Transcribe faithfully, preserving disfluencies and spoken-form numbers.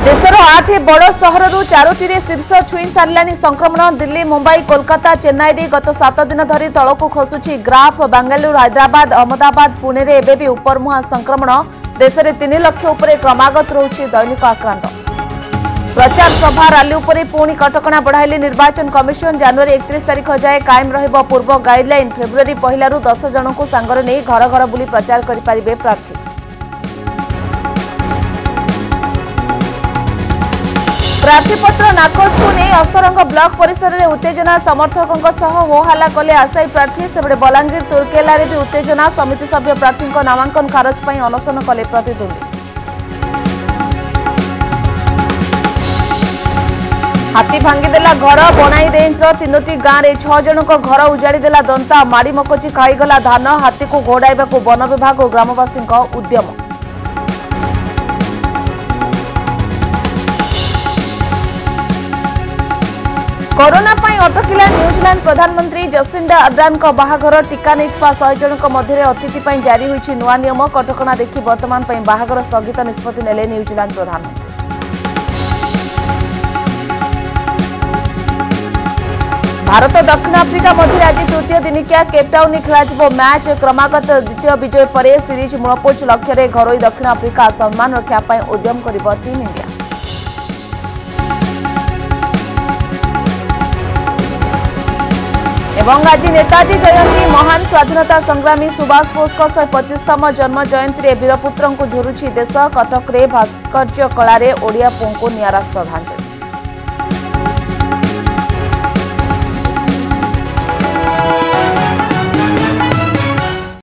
देशर आठ बड़ सहर चारोटी शीर्ष छुई सारे संक्रमण। दिल्ली, मुंबई, कोलकाता, चेन्नई गत सात दिन धरी तलक खसुची ग्राफ। बेंगलुरु, हैदराबाद, अहमदाबाद, पुणे में एबे भी उपरमुहा संक्रमण। देश में तीन लाख उपर क्रमागत रोची दैनिक आक्रांत। प्रचार सभा रैली उपर पुणी कटकणा बढ़ाइले निर्वाचन कमिशन। जनवरी एकतीस तारीख जाए कायम रहिबो पूर्व गाइडलाइन। फेब्रुआरी पहलू दस जन को सांगरे नहीं घर घर बुली प्रचार करें प्रार्थी। प्रार्थीपत्र नाकच को नहीं अस्तरंग ब्लॉक परिसर में उत्तेजना। समर्थकों सह होहल्ला कले आशायी प्रार्थी। सेबड़े बलांगीर, तुर्केला भी उत्तेजना। समिति सभ्य प्रार्थी नामांकन खारज पर अनशन कले प्रतिद्वंदी। हाथी भांगीदेला घर। बनाई रेंज तीनोटी गाँव में छह जन घर उजाड़ीदेला दंता। माड़ी मकची खाईगला धान। हाथी को घोड़ाइबा वन विभाग और ग्रामवासी उद्यम। कोरोना पाई अटकिला न्यूजीलैंड। प्रधानमंत्री जसिंडा अर्डान का बाहाघर। टीका नहीं शहे जन मध्य अतिथि पर जारी होइछि नुआ नियम। कटकणा देखि वर्तमान पर बाहाघर स्थगित निष्पत्ति नेले न्यूजीलैंड प्रधानमंत्री। भारत दक्षिण आफ्रिका मध्य आज तृतीय दिनिकिया केपटाउन खेल मैच। क्रमागत द्वितीय विजय पर सीरीज मूलपोच लक्ष्य घरोई दक्षिण आफ्रिका सम्मान रक्षा उद्यम कर टीम इंडिया। एवं आज नेताजी जयंती। महान स्वाधीनता संग्रामी सुभाष बोस शहे पचिशतम जन्म जयंती वीरपुत्र को झुरुछि देश। कटक रे भास्कर्य कला ओडिया पुओं को नियारा श्रद्धांजलि।